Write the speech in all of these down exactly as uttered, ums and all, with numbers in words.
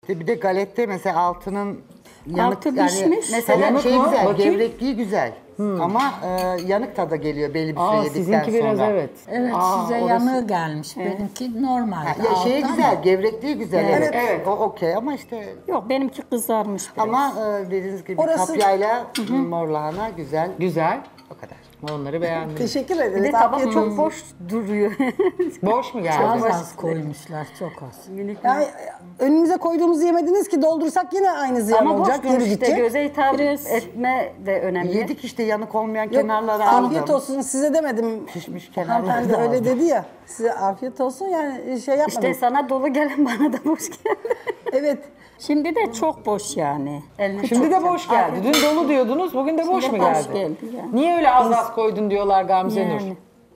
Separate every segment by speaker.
Speaker 1: Bir de galette mesela altının yanık
Speaker 2: Altı
Speaker 1: yani
Speaker 2: pişmiş.
Speaker 1: mesela
Speaker 3: Yanık
Speaker 1: şey
Speaker 3: mı?
Speaker 1: güzel,
Speaker 3: Bakayım.
Speaker 1: gevrekliği güzel. Ama e, yanık tadı geliyor belli bir süre
Speaker 3: Aa,
Speaker 1: yedikten
Speaker 3: sizinki biraz
Speaker 1: sonra.
Speaker 3: evet.
Speaker 4: Evet
Speaker 3: Aa,
Speaker 4: size
Speaker 3: orası-
Speaker 4: yanığı gelmiş. Benimki normal.
Speaker 1: Ha, ya şey
Speaker 4: Alttan
Speaker 1: güzel,
Speaker 4: mı?
Speaker 1: gevrekliği güzel. Evet.
Speaker 3: Evet.
Speaker 1: O okey ama işte
Speaker 2: Yok benimki kızarmış biraz.
Speaker 1: ama e, dediğiniz gibi
Speaker 5: Orası-
Speaker 1: kapyayla mor lahana güzel.
Speaker 3: Güzel.
Speaker 1: O kadar.
Speaker 3: Onları beğendim.
Speaker 5: Teşekkür
Speaker 2: Bir de
Speaker 5: ederiz.
Speaker 2: tabak
Speaker 5: Afiyet
Speaker 2: çok
Speaker 5: olsun.
Speaker 2: boş duruyor.
Speaker 3: Boş mu geldi?
Speaker 4: Az az koymuşlar, çok az.
Speaker 5: Yani önümüze koyduğumuzu yemediniz ki doldursak yine aynı ziyan
Speaker 2: Ama boş
Speaker 5: olacak, geri
Speaker 2: durmuş işte
Speaker 5: gidecek.
Speaker 2: göze hitap
Speaker 4: Biraz-
Speaker 2: etme de önemli.
Speaker 1: Yedik işte yanık olmayan
Speaker 5: Yok,
Speaker 1: kenarları aldım.
Speaker 5: afiyet olsun size demedim.
Speaker 1: Pişmiş kenarları
Speaker 5: Hanımefendi
Speaker 1: da
Speaker 5: öyle
Speaker 1: aldım.
Speaker 5: dedi ya. Size afiyet olsun yani şey yapmadım.
Speaker 2: İşte sana dolu gelen bana da boş geldi.
Speaker 5: Evet.
Speaker 2: Şimdi de çok boş yani. Eline
Speaker 3: Şimdi
Speaker 2: çok-
Speaker 3: de boş geldi. Dün dolu diyordunuz, bugün de boş
Speaker 2: Şimdi
Speaker 3: mu
Speaker 2: boş
Speaker 3: geldi?
Speaker 2: geldi yani.
Speaker 3: Niye öyle az az koydun diyorlar Gamze Nur?
Speaker 2: Yani.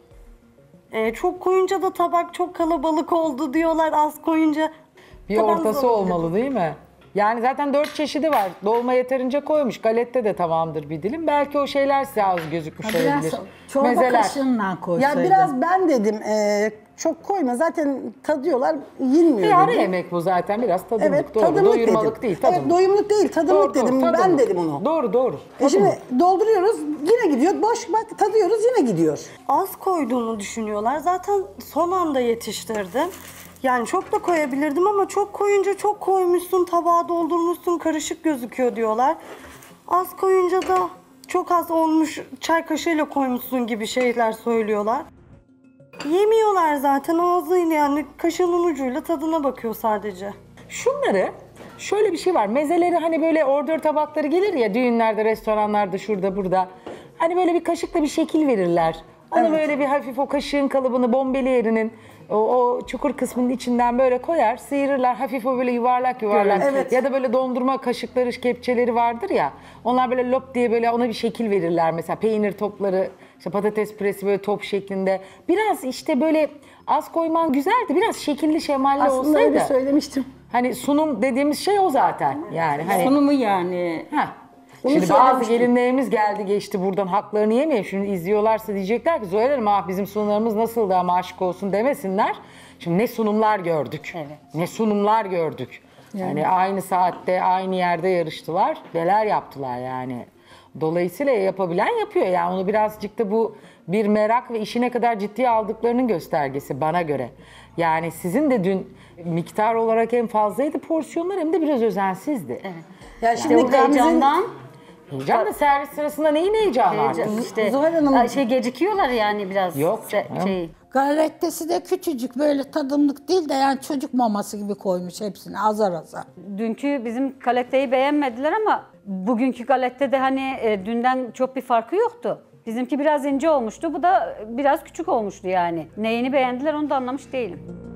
Speaker 6: Ee, çok koyunca da tabak çok kalabalık oldu diyorlar, az koyunca.
Speaker 3: Bir
Speaker 6: tabak
Speaker 3: ortası
Speaker 6: zor
Speaker 3: olmalı değil mi? Yani zaten dört çeşidi var. Dolma yeterince koymuş. Galette de tamamdır bir dilim. Belki o şeyler size az gözükmüş
Speaker 4: Biraz
Speaker 3: olabilir.
Speaker 4: çorba
Speaker 3: Mezeler.
Speaker 4: kaşığından koysaydın.
Speaker 5: Ya biraz ben dedim e, çok koyma zaten tadıyorlar yenmiyor
Speaker 3: Bir
Speaker 5: dedim.
Speaker 3: ara yemek bu zaten biraz tadımlık.
Speaker 5: Evet
Speaker 3: doğru.
Speaker 5: tadımlık
Speaker 3: Doyurmalık
Speaker 5: dedim.
Speaker 3: değil tadımlık.
Speaker 5: Evet doyumluk değil tadımlık
Speaker 3: Doğru, doğru,
Speaker 5: dedim. Ben
Speaker 3: tadımlık.
Speaker 5: dedim onu.
Speaker 3: Doğru doğru.
Speaker 5: E şimdi dolduruyoruz yine gidiyor. Boş bak tadıyoruz yine gidiyor.
Speaker 6: Az koyduğumu düşünüyorlar. Zaten son anda yetiştirdim. Yani çok da koyabilirdim ama çok koyunca çok koymuşsun, tabağa doldurmuşsun, karışık gözüküyor diyorlar. Az koyunca da çok az olmuş, çay kaşığıyla koymuşsun gibi şeyler söylüyorlar. Yemiyorlar zaten ağzıyla yani kaşığının ucuyla tadına bakıyor sadece.
Speaker 3: Şunları şöyle bir şey var. Mezeleri hani böyle ordör tabakları gelir ya düğünlerde, restoranlarda, şurada burada. Hani böyle bir kaşıkla bir şekil verirler. Onu böyle bir hafif o kaşığın kalıbını bombeli yerinin o, o çukur kısmının içinden böyle koyar, sıyırırlar. Hafif o böyle yuvarlak yuvarlak.
Speaker 5: Evet.
Speaker 3: Ya da böyle dondurma kaşıkları, kepçeleri vardır ya. Onlar böyle lop diye böyle ona bir şekil verirler. Mesela peynir topları, işte patates püresi böyle top şeklinde. Biraz işte böyle az koyman güzeldi. Biraz şekilli şemalli
Speaker 5: Aslında
Speaker 3: olsaydı.
Speaker 5: öyle söylemiştim.
Speaker 3: Hani sunum dediğimiz şey o zaten. Yani hani
Speaker 2: Sunumu yani.
Speaker 3: Heh.
Speaker 5: Onu
Speaker 3: Şimdi bazı
Speaker 5: söylemiştim.
Speaker 3: gelinlerimiz geldi geçti buradan haklarını yemeyeyim. Şimdi izliyorlarsa diyecekler ki Zuhal Hanım ah bizim sunumlarımız nasıldı ama aşk olsun demesinler. Şimdi ne sunumlar gördük.
Speaker 2: Evet.
Speaker 3: Ne sunumlar gördük. Yani aynı saatte aynı yerde yarıştılar. Neler yaptılar yani. Dolayısıyla yapabilen yapıyor. Yani onu birazcık da bu bir merak ve işine kadar ciddiye aldıklarının göstergesi bana göre. Yani sizin de dün miktar olarak hem fazlaydı porsiyonlar hem de biraz özensizdi.
Speaker 2: Evet.
Speaker 5: Ya
Speaker 2: İşte
Speaker 5: şimdi
Speaker 2: o heyecandan
Speaker 3: Heyecan da servis sırasında neyin heyecanı artık?
Speaker 2: heyecan, işte
Speaker 5: Zuhal Hanım-
Speaker 2: Aa, şey gecikiyorlar yani biraz.
Speaker 3: Yok
Speaker 2: Se-
Speaker 3: canım.
Speaker 2: şey.
Speaker 4: Galettesi de küçücük böyle tadımlık değil de yani çocuk maması gibi koymuş hepsini azar azar.
Speaker 7: Dünkü bizim galetteyi beğenmediler ama bugünkü galette de hani e, dünden çok bir farkı yoktu. Bizimki biraz ince olmuştu, bu da biraz küçük olmuştu yani. Neyini beğendiler onu da anlamış değilim.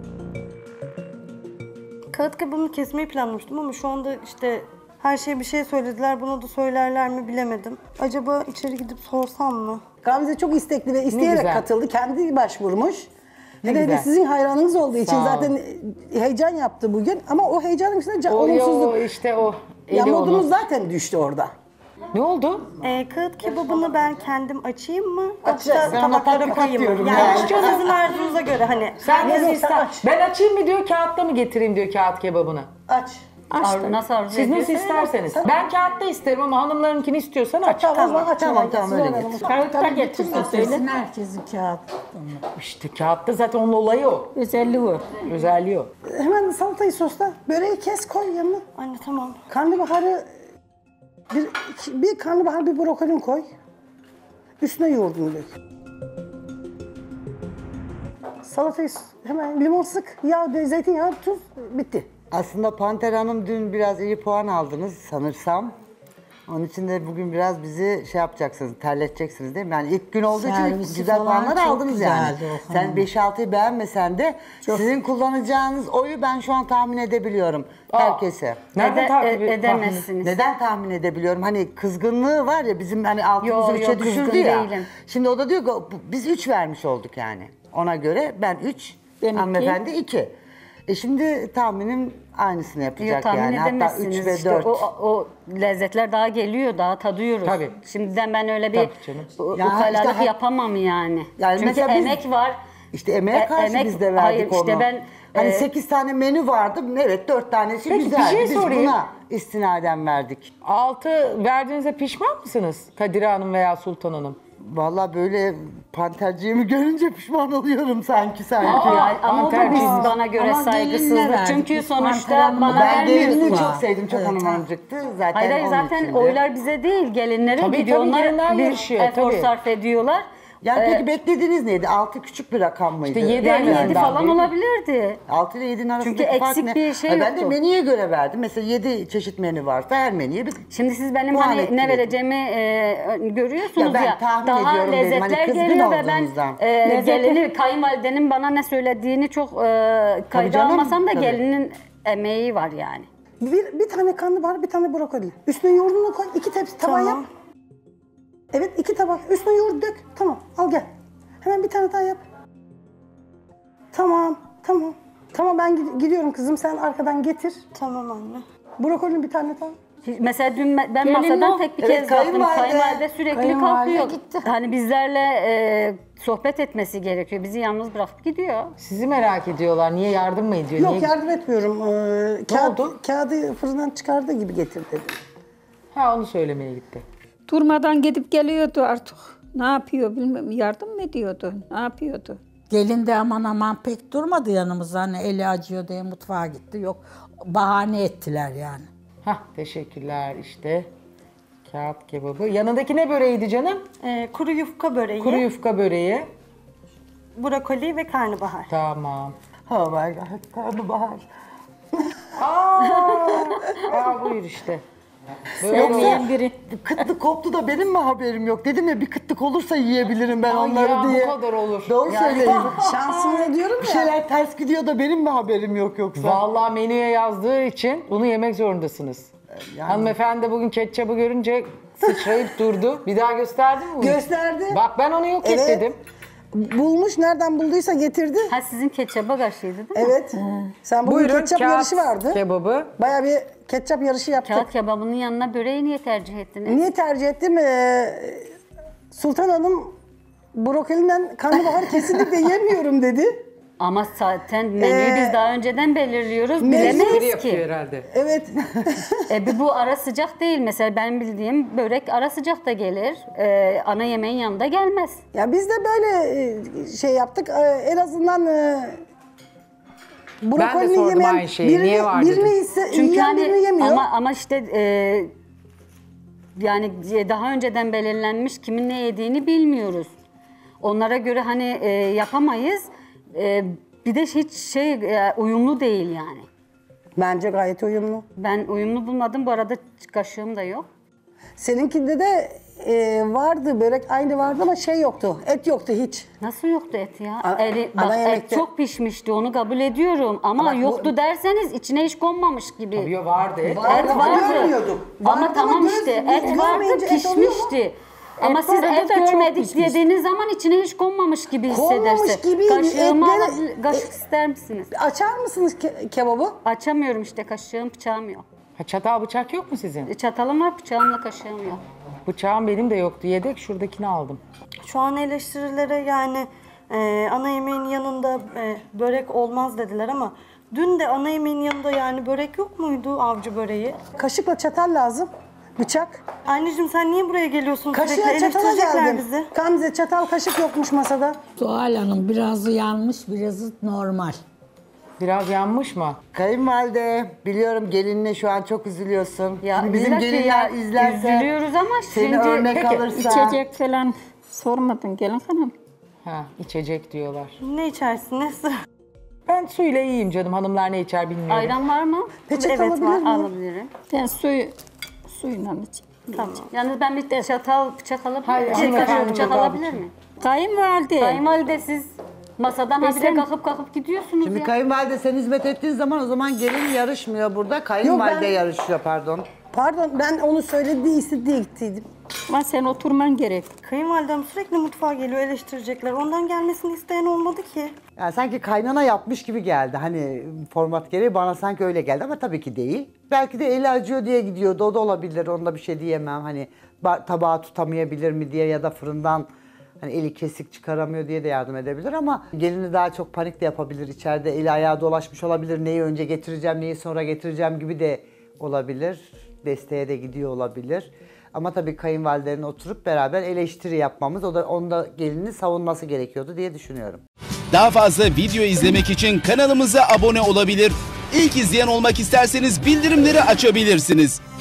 Speaker 6: Kağıt kabuğunu kesmeyi planlamıştım ama şu anda işte her şeye bir şey söylediler. Buna da söylerler mi bilemedim. Acaba içeri gidip sorsam mı?
Speaker 5: Gamze çok istekli ve isteyerek
Speaker 3: güzel.
Speaker 5: katıldı. Kendi başvurmuş.
Speaker 3: Ne
Speaker 5: Hele de
Speaker 3: güzel.
Speaker 5: sizin hayranınız olduğu için
Speaker 3: Sağ ol.
Speaker 5: zaten heyecan yaptı bugün. Ama o heyecanın içinde ca-
Speaker 3: O,
Speaker 5: olumsuzluk.
Speaker 3: o işte o.
Speaker 5: Ya
Speaker 3: eli
Speaker 5: modunuz
Speaker 3: onun.
Speaker 5: zaten düştü orada.
Speaker 3: Ne oldu?
Speaker 6: Ee, kağıt kebabını ben kendim açayım mı?
Speaker 5: Açacağız.
Speaker 6: Yoksa
Speaker 1: Ben ona
Speaker 6: tabaklara
Speaker 1: tatbikat
Speaker 6: koyayım mı?
Speaker 1: diyorum
Speaker 6: Yani,
Speaker 1: yani.
Speaker 6: sizin arzunuza göre hani.
Speaker 3: Sen
Speaker 5: Yok,
Speaker 3: nasıl
Speaker 5: yok, sen
Speaker 3: ister?
Speaker 5: aç.
Speaker 3: Ben açayım mı diyor, kağıtta mı getireyim diyor kağıt kebabını.
Speaker 5: Aç.
Speaker 2: Ar- nasıl arzu
Speaker 3: Siz nasıl
Speaker 2: ediyorsa
Speaker 3: isterseniz. Ben kağıtta isterim ama hanımlarınkini istiyorsan aç.
Speaker 5: Tamam, tamam, aç.
Speaker 1: Tamam, tamam, öyle
Speaker 5: Zuhal Hanım.
Speaker 1: getir.
Speaker 2: Kağıtta getirsin söyle.
Speaker 4: Kesin herkesin kağıt.
Speaker 3: İşte kağıtta zaten onun olayı o.
Speaker 2: Özelliği o.
Speaker 3: Özelliği o.
Speaker 5: Hemen salatayı sosla. Böreği kes koy yanına.
Speaker 6: Anne tamam.
Speaker 5: Karnabaharı bir, iki- bir karnabahar bir brokolin koy. Üstüne yoğurdunu dök. Salatayı s- hemen limon sık, yağ, zeytinyağı, tuz, bitti.
Speaker 1: Aslında Panter Hanım dün biraz iyi puan aldınız sanırsam. Onun için de bugün biraz bizi şey yapacaksınız, terleteceksiniz değil mi? Yani ilk gün olduğu için
Speaker 4: Servisi
Speaker 1: güzel
Speaker 4: falan
Speaker 1: puanlar
Speaker 4: çok
Speaker 1: aldınız yani.
Speaker 4: güzeldi o
Speaker 1: Sen
Speaker 4: hanım.
Speaker 1: beş altıyı beğenmesen de sizin kullanacağınız oyu ben şu an tahmin edebiliyorum herkese.
Speaker 3: Nerede
Speaker 2: Ede-
Speaker 3: takip
Speaker 2: e-
Speaker 3: et-
Speaker 2: edemezsiniz.
Speaker 1: Neden tahmin edebiliyorum? Hani kızgınlığı var ya bizim hani altımızı
Speaker 2: Yo,
Speaker 1: üçe
Speaker 2: yo,
Speaker 1: düşürdü
Speaker 2: kızgın
Speaker 1: ya.
Speaker 2: değilim.
Speaker 1: Şimdi o da diyor ki biz üç vermiş olduk yani. Ona göre ben üç,
Speaker 2: Ben
Speaker 1: hanımefendi iki. E şimdi tahminim aynısını yapacak
Speaker 2: Yok, tahmin
Speaker 1: yani. Hatta
Speaker 2: edemezsiniz.
Speaker 1: üç ve
Speaker 2: İşte
Speaker 1: dört.
Speaker 2: o, o, o lezzetler daha geliyor, daha tadıyoruz.
Speaker 3: Tabii.
Speaker 2: Şimdiden ben öyle bir
Speaker 3: Tabii canım.
Speaker 2: u-
Speaker 1: Ya
Speaker 2: ukalalık
Speaker 1: işte ha-
Speaker 2: yapamam yani.
Speaker 1: Yani
Speaker 2: Çünkü
Speaker 1: mesela biz-
Speaker 2: emek var.
Speaker 1: İşte emeğe
Speaker 2: E-
Speaker 1: karşı
Speaker 2: emek-
Speaker 1: biz de verdik
Speaker 2: hayır,
Speaker 1: onu.
Speaker 2: işte ben
Speaker 1: Hani
Speaker 2: Ee,
Speaker 1: sekiz tane menü vardı. Evet dört tanesi
Speaker 3: Peki, bir
Speaker 1: güzeldi.
Speaker 3: şey
Speaker 1: Biz
Speaker 3: sorayım.
Speaker 1: buna istinaden verdik.
Speaker 3: Altı verdiğinize pişman mısınız Kadire Hanım veya Sultan Hanım?
Speaker 1: Vallahi böyle panterciğimi görünce pişman oluyorum sanki sanki.
Speaker 2: Ya, ama o da biz
Speaker 3: Panter-
Speaker 2: bana göre
Speaker 4: Ama gelinle
Speaker 2: saygısızlık.
Speaker 4: verdik.
Speaker 2: Çünkü
Speaker 4: Biz
Speaker 2: sonuçta
Speaker 4: panter
Speaker 2: bana
Speaker 1: Ben
Speaker 2: vermiyorsun.
Speaker 1: gelinini
Speaker 4: var.
Speaker 1: çok sevdim. Çok
Speaker 4: Evet,
Speaker 1: hanım
Speaker 4: ha.
Speaker 1: hanımcıktı. Zaten
Speaker 2: Hayır hayır
Speaker 1: onun
Speaker 2: zaten
Speaker 1: içindi.
Speaker 2: oylar bize değil, gelinlere
Speaker 3: Tabii,
Speaker 2: gidiyor.
Speaker 3: tabii,
Speaker 2: Onlar
Speaker 3: gelinler
Speaker 2: bir
Speaker 3: yarışıyor,
Speaker 2: efor
Speaker 3: tabii.
Speaker 2: sarf ediyorlar.
Speaker 1: Yani
Speaker 2: Ee,
Speaker 1: peki beklediğiniz neydi? Altı küçük bir rakam mıydı?
Speaker 3: İşte yedi
Speaker 2: Yani
Speaker 3: en
Speaker 2: yedi
Speaker 3: azından
Speaker 2: falan
Speaker 3: değil mi?
Speaker 2: olabilirdi.
Speaker 1: altı ile yedinin arasındaki
Speaker 2: Çünkü
Speaker 1: fark
Speaker 2: eksik
Speaker 1: ne?
Speaker 2: bir şey
Speaker 1: Hayır, Ben de
Speaker 2: yoktu.
Speaker 1: menüye göre verdim. Mesela yedi çeşit menü varsa her menüye bir...
Speaker 2: Şimdi siz benim
Speaker 1: Puan
Speaker 2: hani
Speaker 1: etkiledim.
Speaker 2: ne vereceğimi e, görüyorsunuz
Speaker 1: Ya
Speaker 2: ya.
Speaker 1: ben tahmin
Speaker 2: daha
Speaker 1: ediyorum dedim,
Speaker 2: lezzetler
Speaker 1: hani kızgın
Speaker 2: geliyor ve ben
Speaker 1: olduğunuzdan.
Speaker 2: e, gelini kayınvalidenin bana ne söylediğini çok e, kayda
Speaker 1: canım,
Speaker 2: almasam da
Speaker 1: tabii.
Speaker 2: gelinin emeği var yani.
Speaker 5: Bir, bir tane karnabahar, bir tane brokoli. Üstüne yoğurdunu koy, iki tepsi tabağa
Speaker 6: Tamam.
Speaker 5: yap. Evet, iki tabak. Üstüne yoğurt dök. Tamam, al gel. Hemen bir tane daha yap. Tamam, tamam. Tamam ben gid- gidiyorum kızım, sen arkadan getir.
Speaker 6: Tamam anne.
Speaker 5: Brokolinin bir tane daha.
Speaker 2: Mesela dün ben
Speaker 4: Gelin
Speaker 2: masadan
Speaker 4: o.
Speaker 2: tek bir
Speaker 1: Evet,
Speaker 2: kez kalktım.
Speaker 1: kayınvalide.
Speaker 2: Kayınvalide sürekli
Speaker 4: Kayınvalide
Speaker 2: kalkıyor.
Speaker 4: gitti.
Speaker 2: Hani bizlerle e, sohbet etmesi gerekiyor. Bizi yalnız bırakıp gidiyor.
Speaker 3: Sizi merak ediyorlar. Niye yardım mı ediyor?
Speaker 5: Yok
Speaker 3: Niye...
Speaker 5: yardım etmiyorum. Ee, kağıt,
Speaker 3: oldu?
Speaker 5: Kağıdı fırından çıkardığı gibi getir dedi.
Speaker 3: Ha onu söylemeye gitti.
Speaker 8: Durmadan gidip geliyordu artık. Ne yapıyor bilmiyorum. Yardım mı ediyordu? Ne yapıyordu?
Speaker 4: Gelin de aman aman pek durmadı yanımızda. Hani eli acıyor diye mutfağa gitti. Yok bahane ettiler yani.
Speaker 3: Hah teşekkürler işte. Kağıt kebabı. Yanındaki ne böreğiydi canım?
Speaker 6: Ee, kuru yufka böreği,
Speaker 3: Kuru yufka böreği.
Speaker 6: brokoli ve karnabahar.
Speaker 3: Tamam.
Speaker 1: Oh my god, karnabahar.
Speaker 3: Aa buyur işte.
Speaker 8: Sevmeyen biri.
Speaker 1: Kıtlık koptu da benim mi haberim yok? Dedim ya bir kıtlık olursa yiyebilirim ben
Speaker 3: Ay
Speaker 1: onları
Speaker 3: ya, bu
Speaker 1: diye.
Speaker 3: kadar olur.
Speaker 1: Doğru söyleyin.
Speaker 5: Şansımıza diyorum
Speaker 1: Bir
Speaker 5: ya.
Speaker 1: şeyler ters gidiyor da benim mi haberim yok yoksa?
Speaker 3: Vallahi menüye yazdığı için bunu yemek zorundasınız.
Speaker 1: Yani-
Speaker 3: Hanımefendi bugün ketçabı görünce sıçrayıp durdu. Bir daha gösterdi mi bunu?
Speaker 5: Gösterdi.
Speaker 3: Bak ben onu yok et
Speaker 5: Evet.
Speaker 3: dedim.
Speaker 5: Bulmuş, nereden bulduysa getirdi.
Speaker 2: Ha sizin ketçaba karşıydı değil mi?
Speaker 5: Evet. Sen bugün
Speaker 3: Buyurun
Speaker 5: ketçap
Speaker 3: kağıt
Speaker 5: yarışı vardı.
Speaker 3: kebabı.
Speaker 5: Bayağı bir ketçap yarışı yaptık.
Speaker 2: Kağıt kebabının yanına böreği niye tercih ettiniz?
Speaker 5: Niye tercih ettim? Ee, Sultan Hanım brokoliden karnabahar kesinlikle yemiyorum dedi.
Speaker 2: Ama zaten menüyü
Speaker 5: Ee,
Speaker 2: biz daha önceden belirliyoruz.
Speaker 5: mecbur-
Speaker 3: Espri
Speaker 2: Bilemeyiz
Speaker 3: yapıyor
Speaker 2: ki.
Speaker 3: herhalde.
Speaker 5: Evet.
Speaker 2: E, bu- bu ara sıcak değil. Mesela ben bildiğim börek ara sıcak da gelir. E, ana yemeğin yanında gelmez.
Speaker 5: Ya biz de böyle e, şey yaptık. Ee, En azından e, brokoli
Speaker 3: sordum
Speaker 5: yemeyen
Speaker 3: aynı şeyi.
Speaker 5: birini,
Speaker 3: Niye var
Speaker 5: birini
Speaker 3: dedim.
Speaker 5: ise,
Speaker 2: Çünkü
Speaker 5: yiyen birini
Speaker 2: hani
Speaker 5: yemiyor.
Speaker 2: ama ama işte e, yani daha önceden belirlenmiş kimin ne yediğini bilmiyoruz. Onlara göre hani e, yapamayız. E, bir de hiç şey e, uyumlu değil yani.
Speaker 5: Bence gayet uyumlu.
Speaker 2: Ben uyumlu bulmadım. Bu arada kaşığım da yok.
Speaker 5: Seninkinde de e, vardı börek aynı vardı ama şey yoktu. Et yoktu hiç.
Speaker 2: Nasıl yoktu et ya?
Speaker 5: A-
Speaker 2: Eri,
Speaker 5: ana
Speaker 2: bak et
Speaker 5: yemekte-
Speaker 2: çok pişmişti onu kabul ediyorum. Ama
Speaker 5: Bak bu-
Speaker 2: yoktu derseniz içine hiç konmamış gibi.
Speaker 3: Tabii vardı et.
Speaker 2: Et
Speaker 5: ama
Speaker 2: vardı.
Speaker 5: görmüyorduk.
Speaker 2: Ama
Speaker 5: Vardı
Speaker 2: tamam
Speaker 5: ama
Speaker 2: işte
Speaker 5: göz-
Speaker 2: et vardı
Speaker 5: görmeyince et oluyor mu?
Speaker 2: pişmişti. Ama
Speaker 8: Et
Speaker 2: siz
Speaker 8: vardı
Speaker 2: et
Speaker 8: da çok
Speaker 2: görmedik
Speaker 8: pişmiş.
Speaker 2: dediğiniz zaman içine hiç konmamış gibi
Speaker 5: Konmamış
Speaker 2: hissedersin.
Speaker 5: gibi
Speaker 2: Kaşığımı
Speaker 5: etleri-
Speaker 2: alabilir, kaşık ister misiniz?
Speaker 5: Açar mısınız ke- kebabı?
Speaker 2: Açamıyorum işte kaşığım bıçağım yok.
Speaker 3: Ha, çatal bıçak yok mu sizin?
Speaker 2: E, Çatalım var bıçağımla kaşığım yok.
Speaker 3: Bıçağım benim de yoktu. Yedek şuradakini aldım.
Speaker 6: Şu an eleştirilere yani e, ana yemeğin yanında e, börek olmaz dediler ama dün de ana yemeğin yanında yani börek yok muydu, avcı böreği?
Speaker 5: Kaşıkla çatal lazım. Bıçak.
Speaker 6: Anneciğim sen niye buraya geliyorsun sürekli?
Speaker 5: Kaşığa çatala
Speaker 6: Eleştirecekler
Speaker 5: geldim.
Speaker 6: bizi.
Speaker 5: Gamze çatal kaşık yokmuş masada.
Speaker 4: Zuhal Hanım birazı yanmış, birazı normal.
Speaker 3: Biraz yanmış mı?
Speaker 1: Kayınvalide, biliyorum gelinine şu an çok üzülüyorsun.
Speaker 2: Ya
Speaker 1: Şimdi bizim
Speaker 2: illa ki
Speaker 1: gelinler
Speaker 2: ya,
Speaker 1: izlerse
Speaker 2: üzülüyoruz ama
Speaker 1: seni
Speaker 2: şimdi-
Speaker 1: örnek
Speaker 3: Peki,
Speaker 1: alırsa.
Speaker 8: İçecek falan sormadın gelin hanım.
Speaker 3: Ha içecek diyorlar.
Speaker 6: Ne içersiniz?
Speaker 3: Ben suyla iyiyim canım. Hanımlar ne içer bilmiyorum.
Speaker 2: Ayran var mı?
Speaker 5: Peçete
Speaker 6: Evet,
Speaker 5: alabilir
Speaker 6: var.
Speaker 5: miyim?
Speaker 2: Alabilirim.
Speaker 8: Ben suyu suyla içeyim.
Speaker 2: Tamam. Yalnız ben bir çatal bıçak alabilir
Speaker 3: Hayır,
Speaker 2: miyim? Şey,
Speaker 3: hanımefendi
Speaker 2: kaşık bıçak
Speaker 3: burada
Speaker 2: alabilir
Speaker 3: bıçak.
Speaker 2: miyim?
Speaker 8: Kayınvalide.
Speaker 2: Kayınvalide siz masadan habire
Speaker 8: sen-
Speaker 2: kalkıp kalkıp gidiyorsunuz
Speaker 1: Şimdi
Speaker 2: ya.
Speaker 1: kayınvalide sen hizmet ettiğin zaman o zaman gelin yarışmıyor burada. Kayınvalide
Speaker 5: Yok, ben-
Speaker 1: yarışıyor pardon.
Speaker 5: Pardon ben onu söylediği istediği gittiydim.
Speaker 8: Ama sen oturman gerek.
Speaker 6: Kayınvalidem sürekli mutfağa geliyor, eleştirecekler. Ondan gelmesini isteyen olmadı ki.
Speaker 1: Yani sanki kaynana yapmış gibi geldi. Hani format gereği bana sanki öyle geldi ama tabii ki değil. Belki de eli acıyor diye gidiyordu. O da olabilir. Onda bir şey diyemem. Hani ba- tabağı tutamayabilir mi diye ya da fırından hani eli kesik çıkaramıyor diye de yardım edebilir ama gelini daha çok panik de yapabilir. İçeride eli ayağı dolaşmış olabilir. Neyi önce getireceğim, neyi sonra getireceğim gibi de olabilir. Desteğe de gidiyor olabilir. Ama tabii kayınvalidenin oturup beraber eleştiri yapmamız, o da onda gelini savunması gerekiyordu diye düşünüyorum.
Speaker 9: Daha fazla video izlemek için kanalımıza abone olabilir. İlk izleyen olmak isterseniz bildirimleri açabilirsiniz.